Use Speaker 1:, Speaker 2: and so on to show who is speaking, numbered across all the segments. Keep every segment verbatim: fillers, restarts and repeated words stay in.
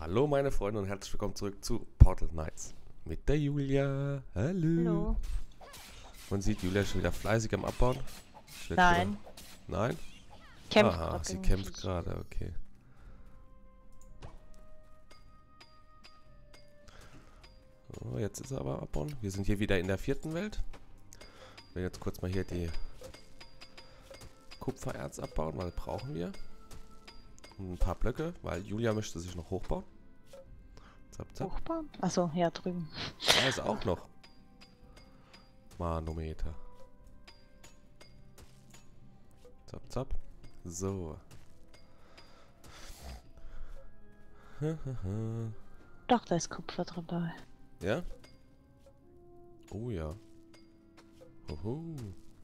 Speaker 1: Hallo meine Freunde und herzlich willkommen zurück zu Portal Knights mit der Julia. Hallo.
Speaker 2: Hallo.
Speaker 1: Man sieht Julia schon wieder fleißig am Abbauen. Ich
Speaker 2: Nein.
Speaker 1: Wieder... Nein?
Speaker 2: Kämpft
Speaker 1: Aha,
Speaker 2: grad
Speaker 1: sie
Speaker 2: gegen
Speaker 1: kämpft
Speaker 2: Viech.
Speaker 1: gerade, okay. So, jetzt ist er aber abbauen. Wir sind hier wieder in der vierten Welt. Ich will jetzt kurz mal hier die Kupfererz abbauen, weil brauchen wir. Und ein paar Blöcke, weil Julia möchte sich noch hochbauen. Zap, zap.
Speaker 2: Hochbauen? Achso, ja, drüben.
Speaker 1: Da ist auch noch Manometer. Zap, zap. So.
Speaker 2: Doch, da ist Kupfer dabei.
Speaker 1: Ja? Oh ja. Hoho.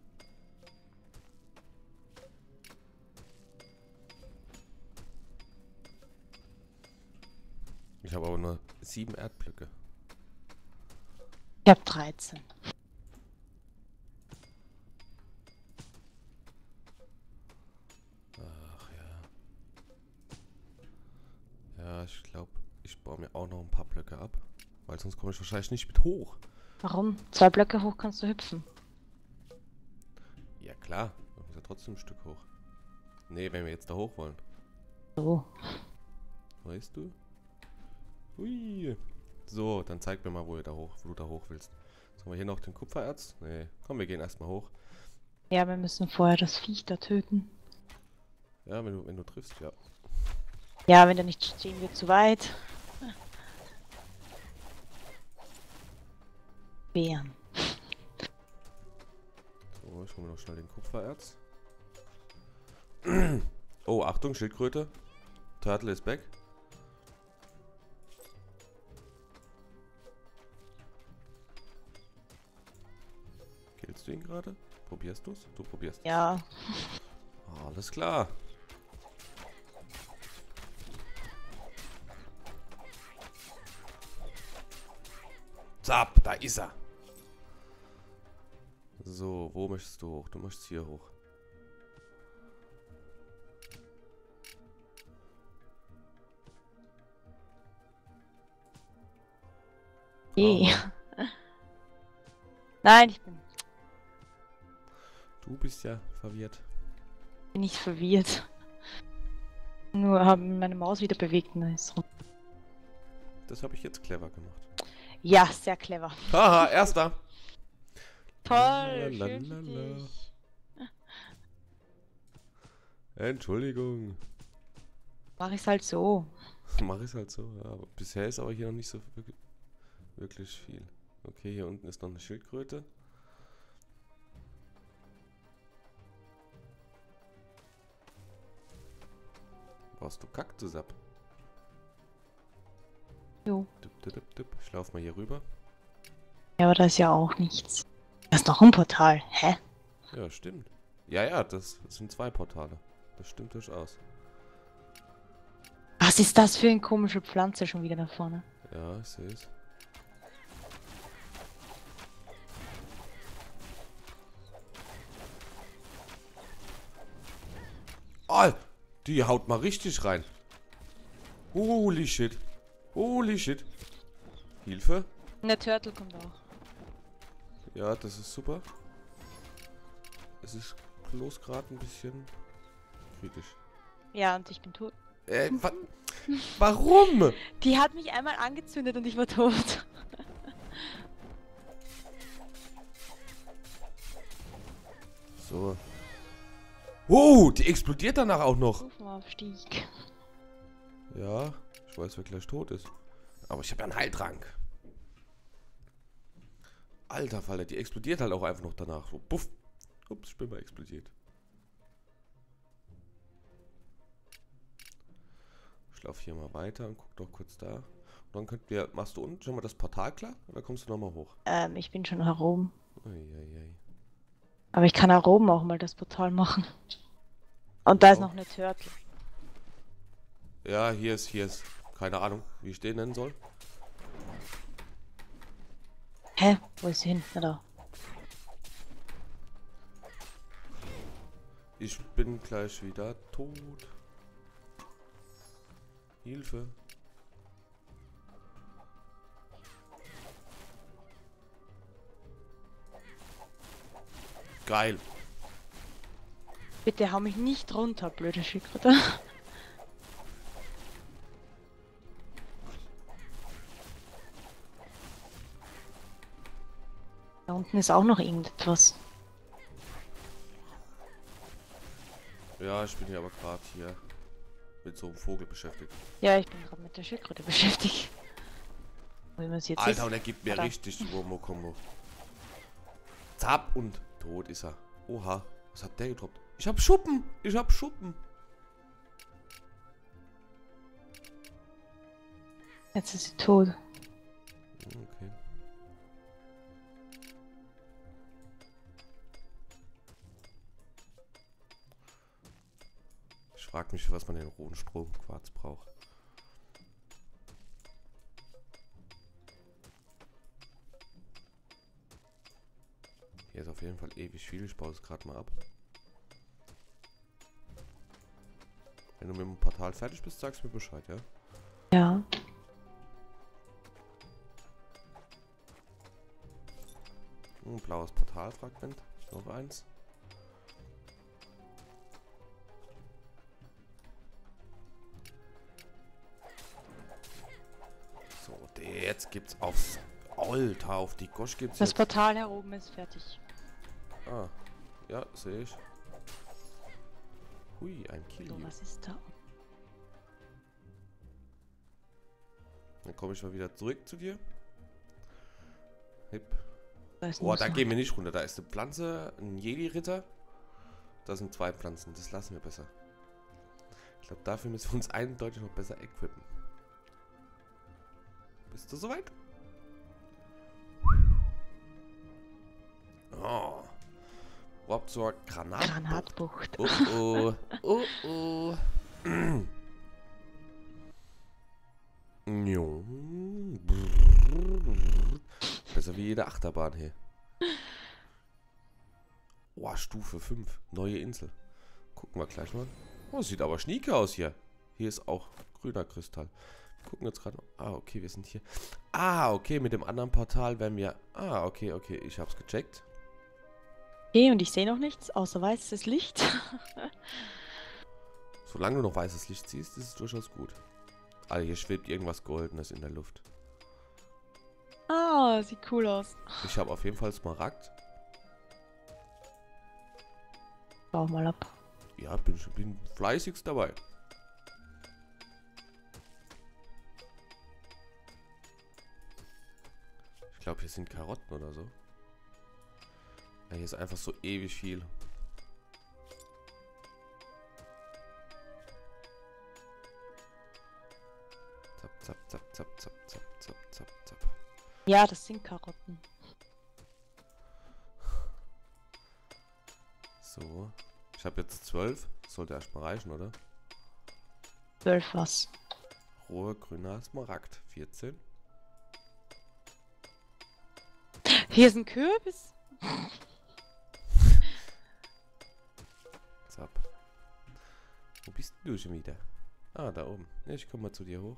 Speaker 1: Ich habe aber nur sieben Erdblöcke.
Speaker 2: Ich hab dreizehn.
Speaker 1: Ach ja. Ja, ich glaube, ich baue mir auch noch ein paar Blöcke ab. Weil sonst komme ich wahrscheinlich nicht mit hoch.
Speaker 2: Warum? Zwei Blöcke hoch kannst du hüpfen.
Speaker 1: Ja klar, wir müssen ja trotzdem ein Stück hoch. Nee, wenn wir jetzt da hoch wollen.
Speaker 2: So.
Speaker 1: Weißt du? Hui. So, dann zeig mir mal, wo, ihr da hoch, wo du da hoch willst. Sollen wir hier noch den Kupfererz? Nee, komm, wir gehen erstmal hoch.
Speaker 2: Ja, wir müssen vorher das Viech da töten.
Speaker 1: Ja, wenn du, wenn du triffst, ja.
Speaker 2: Ja, wenn der nicht stehen wird, zu weit. Bären.
Speaker 1: So, ich hole mir noch schnell den Kupfererz. Oh, Achtung, Schildkröte. Turtle ist back. Killst du ihn gerade? Probierst du's? Du probierst.
Speaker 2: Ja.
Speaker 1: Oh, alles klar. Zap, da ist er. So, wo möchtest du hoch? Du möchtest hier hoch.
Speaker 2: Je.
Speaker 1: Aha.
Speaker 2: Nein, ich bin,
Speaker 1: Du bist ja verwirrt.
Speaker 2: bin nicht verwirrt. Nur haben meine Maus wieder bewegt und dann ist rum.
Speaker 1: Das habe ich jetzt clever gemacht.
Speaker 2: Ja, sehr clever.
Speaker 1: Haha, erster.
Speaker 2: Toll,
Speaker 1: Lalalala.
Speaker 2: schön für dich.
Speaker 1: Entschuldigung.
Speaker 2: Mach ich's halt so.
Speaker 1: Mach ich halt so. Ja, aber bisher ist aber hier noch nicht so wirklich, wirklich viel. Okay, hier unten ist noch eine Schildkröte. Brauchst du Kaktus ab?
Speaker 2: Jo.
Speaker 1: Dip, dip, dip, dip. Ich laufe mal hier rüber.
Speaker 2: Ja, aber da ist ja auch nichts. Da ist noch ein Portal. Hä?
Speaker 1: Ja, stimmt. Ja, ja, das sind zwei Portale. Das stimmt durchaus.
Speaker 2: Was ist das für eine komische Pflanze schon wieder da vorne?
Speaker 1: Ja, ich sehe es. Oh, die haut mal richtig rein. Holy shit. Holy shit. Hilfe.
Speaker 2: Und der Turtle kommt auch.
Speaker 1: Ja, das ist super. Es ist bloß gerade ein bisschen kritisch.
Speaker 2: Ja, und ich bin tot.
Speaker 1: Äh, wa warum?
Speaker 2: Die hat mich einmal angezündet und ich war tot.
Speaker 1: So. Oh, die explodiert danach auch noch.
Speaker 2: Stufenaufstieg.
Speaker 1: Ja, ich weiß, wer gleich tot ist. Aber ich habe ja einen Heiltrank. Alter Falter, die explodiert halt auch einfach noch danach. So, puff. Ups, ich bin mal explodiert. Ich laufe hier mal weiter und guck doch kurz da. Und dann könnt wir, machst du unten schon mal das Portal klar? Oder kommst du nochmal hoch?
Speaker 2: Ähm, ich bin schon nach oben.
Speaker 1: Uiuiui.
Speaker 2: Aber ich kann nach oben auch mal das Portal machen. Und da ist
Speaker 1: Ja.
Speaker 2: noch eine Turtle.
Speaker 1: Ja, hier ist, hier ist. Keine Ahnung, wie ich den nennen soll.
Speaker 2: Hä? Wo ist sie hin? Na da.
Speaker 1: Ich bin gleich wieder tot. Hilfe. Geil.
Speaker 2: Bitte hau mich nicht runter, blöde Schildkröte. Da unten ist auch noch irgendetwas.
Speaker 1: Ja, ich bin hier aber gerade hier mit so einem Vogel beschäftigt.
Speaker 2: Ja, ich bin gerade mit der Schildkröte beschäftigt. Wie man es jetzt
Speaker 1: Alter,
Speaker 2: ist.
Speaker 1: und er gibt mir
Speaker 2: Oder?
Speaker 1: richtig Wurmo-Kombo. Zap und tot ist er. Oha, was hat der gedroppt? Ich hab Schuppen! Ich hab Schuppen!
Speaker 2: Jetzt ist sie tot.
Speaker 1: Okay. Ich frag mich, was man den roten Stromquarz braucht. Hier ist auf jeden Fall ewig viel. Ich baue es gerade mal ab. Wenn du mit dem Portal fertig bist, sagst du mir Bescheid, ja?
Speaker 2: Ja.
Speaker 1: Ein blaues Portalfragment. Noch eins. So, jetzt gibt's aufs Alter, auf die Gosch gibt's
Speaker 2: Das
Speaker 1: jetzt.
Speaker 2: Portal hier oben ist fertig.
Speaker 1: Ah, ja, sehe ich. Hui, ein Kill.
Speaker 2: So, was ist da?
Speaker 1: Dann komme ich mal wieder zurück zu dir. Hip.
Speaker 2: Da ist
Speaker 1: Oh,
Speaker 2: noch
Speaker 1: da
Speaker 2: so-
Speaker 1: gehen wir nicht runter. Da ist eine Pflanze, ein Jedi-Ritter. Da sind zwei Pflanzen. Das lassen wir besser. Ich glaube, dafür müssen wir uns eindeutig noch besser equippen. Bist du soweit? Oh. Überhaupt zur Granat.
Speaker 2: Granatbucht.
Speaker 1: Oh oh. Oh oh. Jo. Besser wie jede Achterbahn hier. Oh, Stufe fünf. Neue Insel. Gucken wir gleich mal. Oh, sieht aber schnieke aus hier. Hier ist auch grüner Kristall. Wir gucken jetzt gerade. Ah, okay, wir sind hier. Ah, okay, mit dem anderen Portal werden wir. Ah, okay, okay, ich hab's gecheckt.
Speaker 2: Okay, und ich sehe noch nichts, außer weißes Licht.
Speaker 1: Solange du noch weißes Licht siehst, ist es durchaus gut. Alter, hier schwebt irgendwas Goldenes in der Luft.
Speaker 2: Ah, sieht cool aus.
Speaker 1: Ich habe auf jeden Fall Smaragd.
Speaker 2: Bau mal ab.
Speaker 1: Ja, bin, bin fleißigst dabei. Ich glaube, hier sind Karotten oder so. Ja, hier ist einfach so ewig viel. Zap, zap, zap, zap, zap, zap, zap, zap, zap.
Speaker 2: Ja, das sind Karotten.
Speaker 1: So. Ich habe jetzt zwölf. Sollte erstmal reichen, oder?
Speaker 2: Zwölf was?
Speaker 1: Roher grüner Smaragd. vierzehn.
Speaker 2: Hier ist ein Kürbis.
Speaker 1: Zap. Wo bist du schon wieder? Ah, da oben. Ja, ich komme mal zu dir hoch.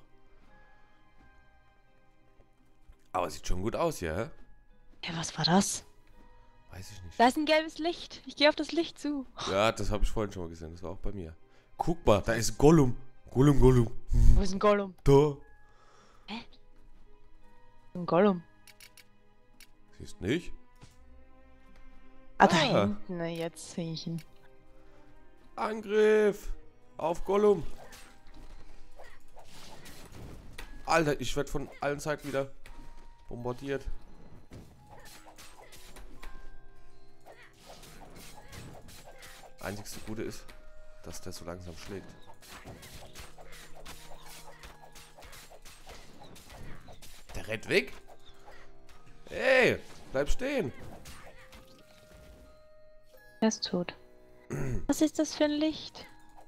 Speaker 1: Aber sieht schon gut aus hier, hä?
Speaker 2: Ja, was war das?
Speaker 1: Weiß ich nicht.
Speaker 2: Da ist ein gelbes Licht. Ich gehe auf das Licht zu.
Speaker 1: Ja, das habe ich vorhin schon mal gesehen. Das war auch bei mir. Guck mal, da ist ein Gollum. Gollum, Gollum.
Speaker 2: Wo ist ein Gollum?
Speaker 1: Da.
Speaker 2: Hä? Ein Gollum.
Speaker 1: Siehst nicht?
Speaker 2: Ah, da
Speaker 1: Ah.
Speaker 2: hinten. Na, jetzt sehe ich ihn.
Speaker 1: Angriff. Auf Gollum. Alter, ich werde von allen Seiten wieder bombardiert. Einzigste Gute ist, dass der so langsam schlägt. Der rennt weg. Hey, bleib stehen.
Speaker 2: Er ist tot. Was ist das für ein Licht?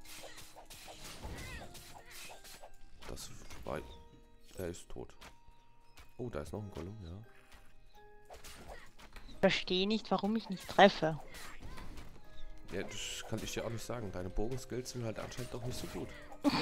Speaker 1: Das war... Er ist tot. Oh, da ist noch ein Gollum, ja.
Speaker 2: Ich verstehe nicht, warum ich nicht treffe.
Speaker 1: Ja, das kann ich dir auch nicht sagen. Deine Bogenskills sind halt anscheinend doch nicht so gut.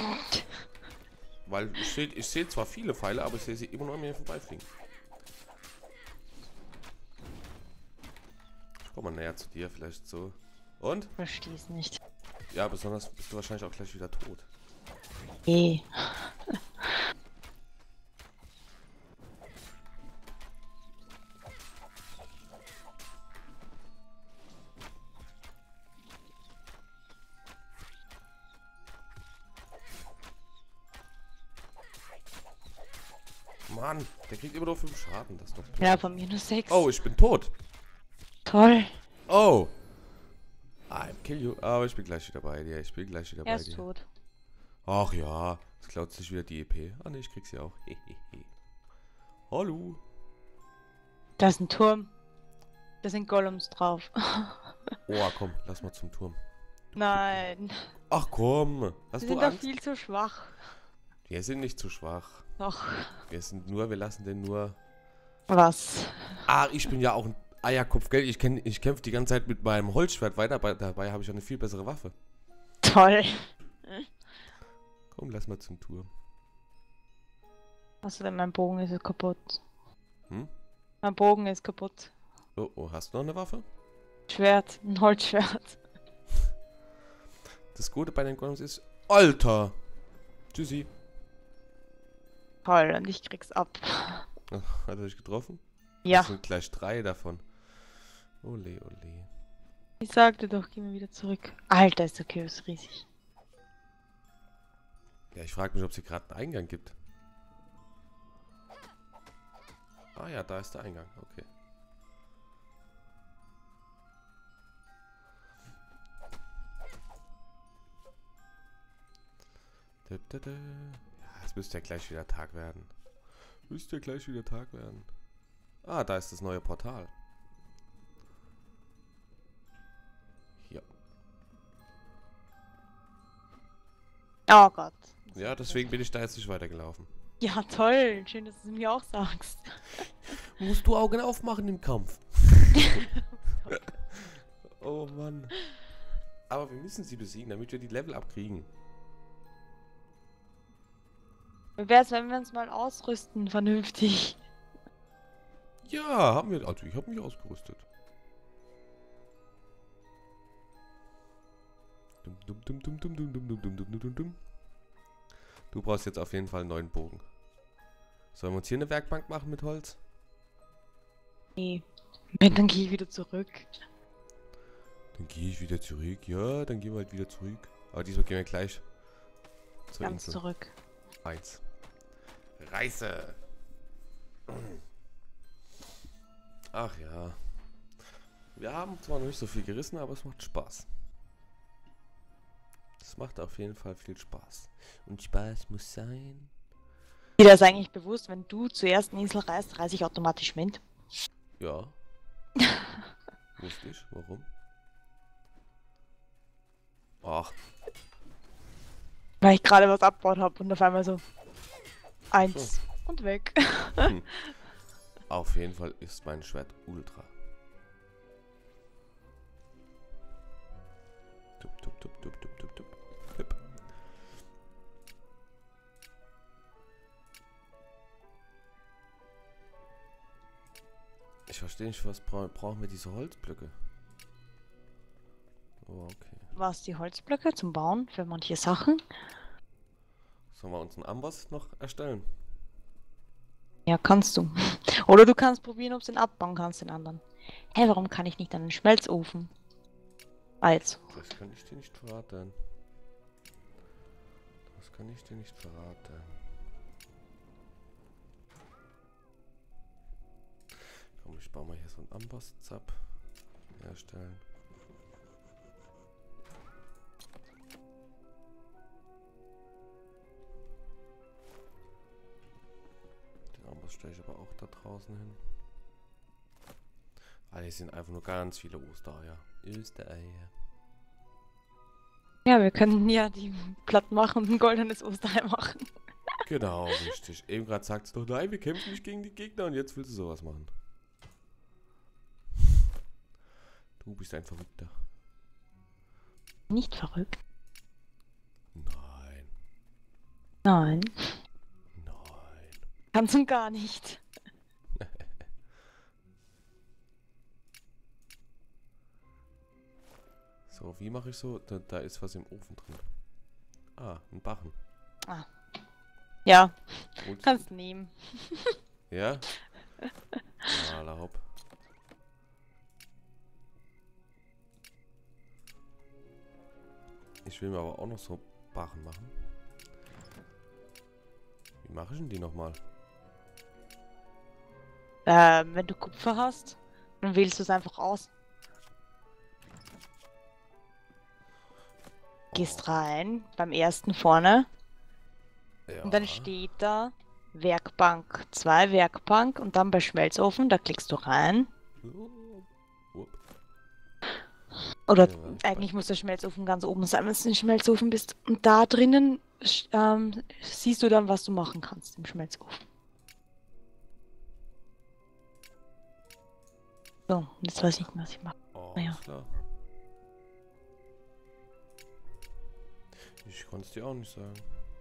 Speaker 1: Weil ich sehe ich seh zwar viele Pfeile, aber ich sehe sie immer nur an mir vorbeifliegen. Ich Komm mal näher zu dir, vielleicht so. Und?
Speaker 2: Versteh's nicht.
Speaker 1: Ja, besonders bist du wahrscheinlich auch gleich wieder tot.
Speaker 2: Eh.
Speaker 1: Mann, der kriegt immer nur fünf Schaden. Das ist doch blöd.
Speaker 2: Ja, von mir nur sechs.
Speaker 1: Oh, ich bin tot.
Speaker 2: Toll.
Speaker 1: Oh. I'm kill you. Aber ich bin gleich wieder bei dir. Ich bin gleich wieder
Speaker 2: Er
Speaker 1: bei
Speaker 2: ist
Speaker 1: dir.
Speaker 2: tot.
Speaker 1: Ach ja, es klaut sich wieder die E P. Ah ne, ich krieg sie auch. Hehehe. Hallo.
Speaker 2: Da ist ein Turm. Da sind Golems drauf.
Speaker 1: Oh, komm, lass mal zum Turm.
Speaker 2: Nein.
Speaker 1: Ach komm, hast
Speaker 2: Wir
Speaker 1: du
Speaker 2: sind doch
Speaker 1: Angst?
Speaker 2: viel zu schwach.
Speaker 1: Wir sind nicht zu schwach.
Speaker 2: Doch.
Speaker 1: Wir sind nur, wir lassen den nur...
Speaker 2: Was?
Speaker 1: Ah, ich bin ja auch ein Eierkopf, gell? Ich, kenn, ich kämpfe die ganze Zeit mit meinem Holzschwert weiter, bei, dabei habe ich auch eine viel bessere Waffe.
Speaker 2: Toll.
Speaker 1: Komm, lass mal zum Turm.
Speaker 2: Außerdem, mein Bogen ist jetzt kaputt.
Speaker 1: Hm?
Speaker 2: Mein Bogen ist kaputt.
Speaker 1: Oh, oh, hast du noch eine Waffe?
Speaker 2: Schwert, ein Holzschwert.
Speaker 1: Das Gute bei den Golems ist... Alter! Tschüssi.
Speaker 2: Toll, und ich krieg's ab.
Speaker 1: Ach, hat er dich getroffen?
Speaker 2: Ja.
Speaker 1: Das sind gleich drei davon. Ole, ole.
Speaker 2: Ich sagte doch, geh mal wieder zurück. Alter, ist der Kürbis riesig.
Speaker 1: Ja, ich frage mich, ob es hier gerade einen Eingang gibt. Ah ja, da ist der Eingang. Okay. Da, da, da. Ja, es müsste ja gleich wieder Tag werden. Müsste ja gleich wieder Tag werden. Ah, da ist das neue Portal. Hier.
Speaker 2: Oh Gott.
Speaker 1: Ja, deswegen bin ich da jetzt nicht weitergelaufen.
Speaker 2: Ja, toll. Schön, dass du es mir auch sagst.
Speaker 1: Musst du Augen aufmachen im Kampf. Oh Mann. Aber wir müssen sie besiegen, damit wir die Level abkriegen.
Speaker 2: Wie wär's, wenn wir uns mal ausrüsten, vernünftig?
Speaker 1: Ja, haben wir. Also ich habe mich ausgerüstet. Dum, dum, dum, dum, dum, dum, dum, dum, dum, dum, dum. Du brauchst jetzt auf jeden Fall einen neuen Bogen. Sollen wir uns hier eine Werkbank machen mit Holz?
Speaker 2: Nee. Wenn, dann gehe ich wieder zurück.
Speaker 1: Dann gehe ich wieder zurück. Ja, dann gehen wir halt wieder zurück. Aber diesmal gehen wir gleich zur
Speaker 2: Ganz
Speaker 1: Insel.
Speaker 2: zurück.
Speaker 1: Eins. Reise. Ach ja. Wir haben zwar noch nicht so viel gerissen, aber es macht Spaß. Es macht auf jeden Fall viel Spaß. Und Spaß muss sein.
Speaker 2: Dir das eigentlich bewusst, wenn du zur ersten Insel reist, reise ich automatisch mit?
Speaker 1: Ja. Wusste ich. Warum? Ach.
Speaker 2: Weil ich gerade was abgebaut habe und auf einmal so eins
Speaker 1: So.
Speaker 2: und weg.
Speaker 1: Hm. Auf jeden Fall ist mein Schwert ultra. Tup, tup, tup, tup, tup, tup, tup. Hüpp. Ich verstehe nicht, was bra brauchen wir diese Holzblöcke? Oh, okay.
Speaker 2: Was, die Holzblöcke zum Bauen für manche Sachen?
Speaker 1: Sollen wir uns einen Amboss noch erstellen?
Speaker 2: Ja, kannst du. Oder du kannst probieren, ob du den abbauen kannst, den anderen. Hä, warum kann ich nicht an den Schmelzofen? Also.
Speaker 1: Das kann ich dir nicht verraten. Das kann ich dir nicht verraten. Komm, ich baue mal hier so einen Amboss-Zap. Herstellen. Den Amboss stelle ich aber auch da draußen hin. Ah, hier sind einfach nur ganz viele Ostereier. Ostereier.
Speaker 2: Ja, wir könnten ja die platt machen und ein goldenes Osterei machen.
Speaker 1: Genau, richtig. Eben gerade sagt es doch, nein, wir kämpfen nicht gegen die Gegner und jetzt willst du sowas machen. Du bist ein Verrückter.
Speaker 2: Nicht verrückt.
Speaker 1: Nein.
Speaker 2: Nein.
Speaker 1: Nein.
Speaker 2: Ganz und gar nicht.
Speaker 1: So, wie mache ich so? Da, da ist was im Ofen drin. Ah, ein Bachen.
Speaker 2: Ah. Ja,
Speaker 1: Gut.
Speaker 2: kannst nehmen.
Speaker 1: Ja? Ah, hopp. Ich will mir aber auch noch so Bachen machen. Wie mache ich denn die nochmal?
Speaker 2: Ähm, wenn du Kupfer hast, dann wählst du es einfach aus. Gehst rein, beim ersten vorne.
Speaker 1: Ja.
Speaker 2: Und dann steht da Werkbank zwei, Werkbank. Und dann bei Schmelzofen, da klickst du rein.
Speaker 1: Upp.
Speaker 2: Oder
Speaker 1: Ja, Werkbank.
Speaker 2: eigentlich muss der Schmelzofen ganz oben sein, wenn du im Schmelzofen bist. Und da drinnen sch- ähm, siehst du dann, was du machen kannst im Schmelzofen. So, jetzt weiß ich nicht mehr, was ich mache.
Speaker 1: Oh,
Speaker 2: Naja.
Speaker 1: alles klar. Ich konnte es dir auch nicht sagen.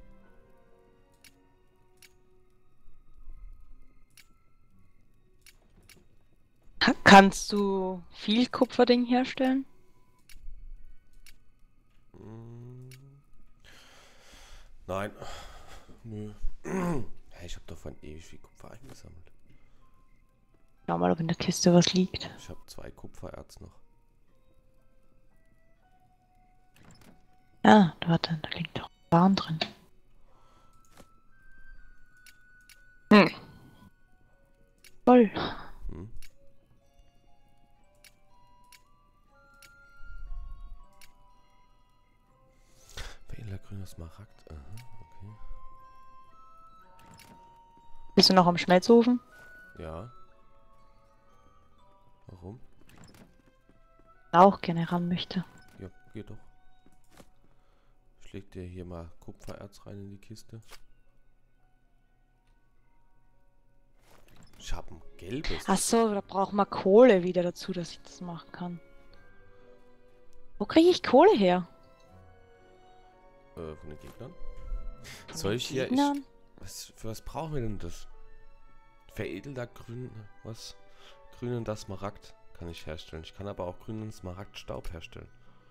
Speaker 2: Ha- Kannst du viel Kupferding herstellen?
Speaker 1: Hm. Nein. Nö. Hey, ich habe doch von ewig viel Kupfer eingesammelt.
Speaker 2: Schau mal, ob in der Kiste was liegt.
Speaker 1: Ich habe zwei Kupfererz noch.
Speaker 2: Ja, warte, da liegt doch Bahn drin. Hm. Voll.
Speaker 1: Hm? Wähler grüner Smaragd. Aha, okay.
Speaker 2: Bist du noch am Schmelzofen?
Speaker 1: Ja. Warum?
Speaker 2: Auch gerne ran möchte.
Speaker 1: Ja, geht doch. Ich leg dir hier mal Kupfererz rein in die Kiste. Ich habe ein gelbes.
Speaker 2: Ach so, da braucht man Kohle wieder dazu, dass ich das machen kann. Wo kriege ich Kohle her?
Speaker 1: Äh, von den Gegnern.
Speaker 2: Von
Speaker 1: Soll
Speaker 2: den
Speaker 1: ich hier... Ich,
Speaker 2: Gegnern?
Speaker 1: was, für was brauchen wir denn das? Veredelter grün... Was? Grünender Smaragd kann ich herstellen. Ich kann aber auch grünen Smaragdstaub herstellen.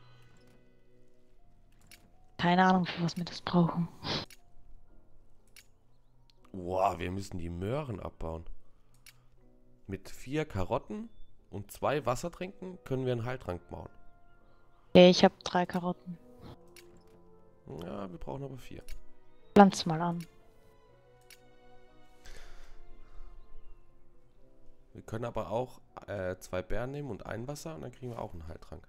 Speaker 2: Keine Ahnung, für was wir das brauchen.
Speaker 1: Wow, wir müssen die Möhren abbauen. Mit vier Karotten und zwei Wassertränken können wir einen Heiltrank bauen.
Speaker 2: Okay, ich habe drei Karotten.
Speaker 1: Ja, wir brauchen aber vier.
Speaker 2: Pflanz mal an.
Speaker 1: Wir können aber auch äh, zwei Beeren nehmen und ein Wasser und dann kriegen wir auch einen Heiltrank.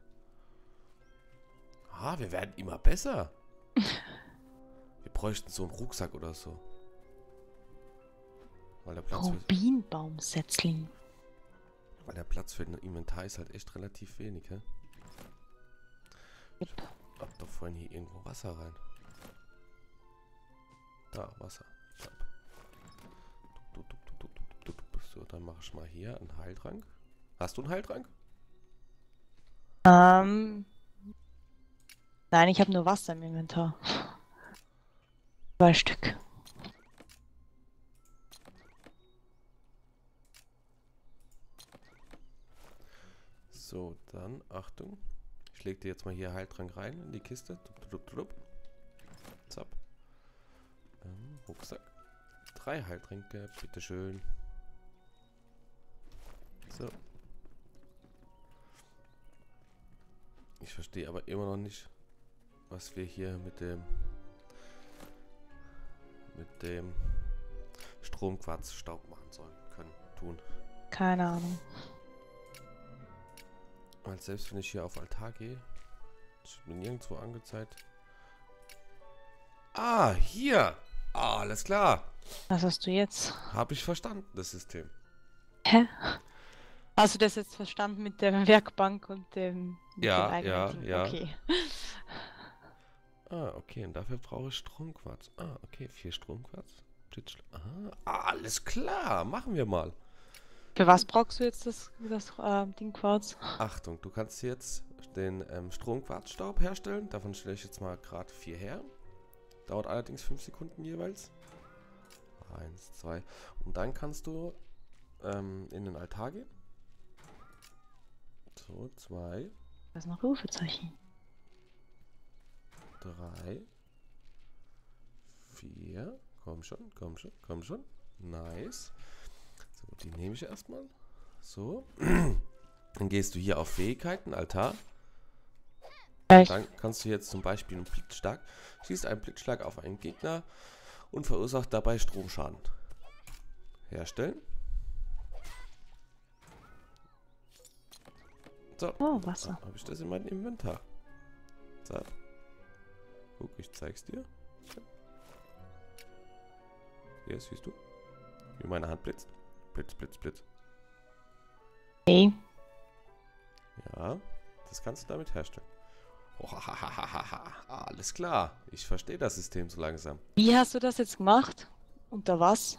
Speaker 1: Ah, wir werden immer besser. Wir bräuchten so einen Rucksack oder so. Weil der Platz für,
Speaker 2: Rubinbaumsetzling.
Speaker 1: weil der Platz für ein Inventar ist halt echt relativ wenig, hä?
Speaker 2: Yep.
Speaker 1: Hab doch vorhin hier irgendwo Wasser rein. Da, Wasser. Zapp. Dup, dup, dup, dup, dup, dup, dup. So, dann mache ich mal hier einen Heiltrank. Hast du einen Heiltrank?
Speaker 2: Ähm. Nein, ich habe nur Wasser im Inventar. Zwei Stück.
Speaker 1: So, dann, Achtung. Ich lege dir jetzt mal hier Heiltrank rein in die Kiste. Dup, dup, dup, dup. Zapp. Ähm, Rucksack. Drei Heiltränke, bitteschön. So. Ich verstehe aber immer noch nicht, was wir hier mit dem mit dem Stromquarzstaub machen sollen, können, tun.
Speaker 2: Keine Ahnung.
Speaker 1: Weil selbst wenn ich hier auf Altar gehe, ist mir nirgendwo angezeigt. Ah, hier! Ah, alles klar.
Speaker 2: Was hast du jetzt?
Speaker 1: Habe ich verstanden, das System.
Speaker 2: Hä? Hast du das jetzt verstanden mit der Werkbank und dem mit
Speaker 1: Ja,
Speaker 2: den eigenen
Speaker 1: ja,
Speaker 2: Dingen?
Speaker 1: ja.
Speaker 2: Okay.
Speaker 1: Ah, okay, und dafür brauche ich Stromquarz. Ah, okay, vier Stromquarz. Ah, alles klar, machen wir mal.
Speaker 2: Für was brauchst du jetzt das, das äh, Ding Quarz?
Speaker 1: Achtung, du kannst jetzt den ähm, Stromquarzstaub herstellen. Davon stelle ich jetzt mal gerade vier her. Dauert allerdings fünf Sekunden jeweils. Eins, zwei. Und dann kannst du ähm, in den Altar gehen. So, zwei.
Speaker 2: Das ist noch Rufezeichen.
Speaker 1: drei, vier. Komm schon, komm schon, komm schon. Nice. So, die nehme ich erstmal. So. Dann gehst du hier auf Fähigkeiten, Altar.
Speaker 2: Gleich.
Speaker 1: Dann kannst du jetzt zum Beispiel einen Blitzschlag, schießt einen Blitzschlag auf einen Gegner und verursacht dabei Stromschaden. Herstellen. So.
Speaker 2: Oh, Wasser.
Speaker 1: Habe ich das in meinem Inventar. So. Guck, ich zeig's dir. Hier, siehst du? Wie meine Hand blitzt. Blitz, blitz, blitz.
Speaker 2: Okay.
Speaker 1: Ja, das kannst du damit herstellen. Oh, alles klar. Ich verstehe das System so langsam.
Speaker 2: Wie hast du das jetzt gemacht? Unter was?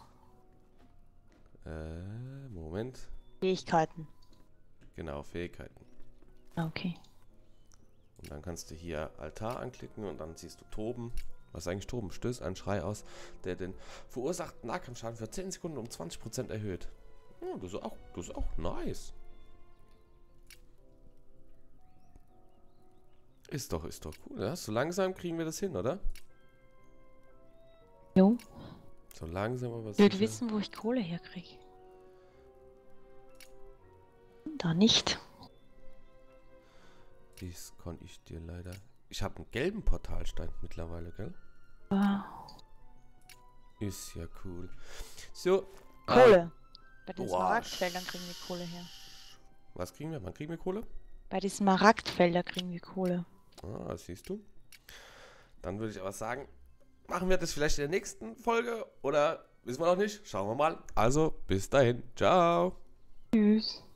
Speaker 1: Äh, Moment.
Speaker 2: Fähigkeiten.
Speaker 1: Genau, Fähigkeiten.
Speaker 2: Okay.
Speaker 1: Und dann kannst du hier Altar anklicken und dann siehst du Toben. Was ist eigentlich Toben? Stößt einen Schrei aus, der den verursachten Nahkampfschaden für zehn Sekunden um zwanzig Prozent erhöht. Ja, das ist auch, das ist auch nice. Ist doch, ist doch cool, ja? So langsam kriegen wir das hin, oder?
Speaker 2: Jo.
Speaker 1: So langsam aber
Speaker 2: Ich würde
Speaker 1: sicher.
Speaker 2: wissen, wo ich Kohle herkriege. Da nicht.
Speaker 1: Das kann ich dir leider... Ich habe einen gelben Portalstein mittlerweile, gell?
Speaker 2: Ah.
Speaker 1: Ist ja cool. So.
Speaker 2: Kohle. Bei den
Speaker 1: Boah,
Speaker 2: Smaragdfeldern kriegen wir Kohle her.
Speaker 1: Was kriegen wir? Wann kriegen wir Kohle?
Speaker 2: Bei den Smaragdfeldern kriegen wir Kohle.
Speaker 1: Ah, siehst du. Dann würde ich aber sagen, machen wir das vielleicht in der nächsten Folge oder wissen wir noch nicht. Schauen wir mal. Also, bis dahin. Ciao.
Speaker 2: Tschüss.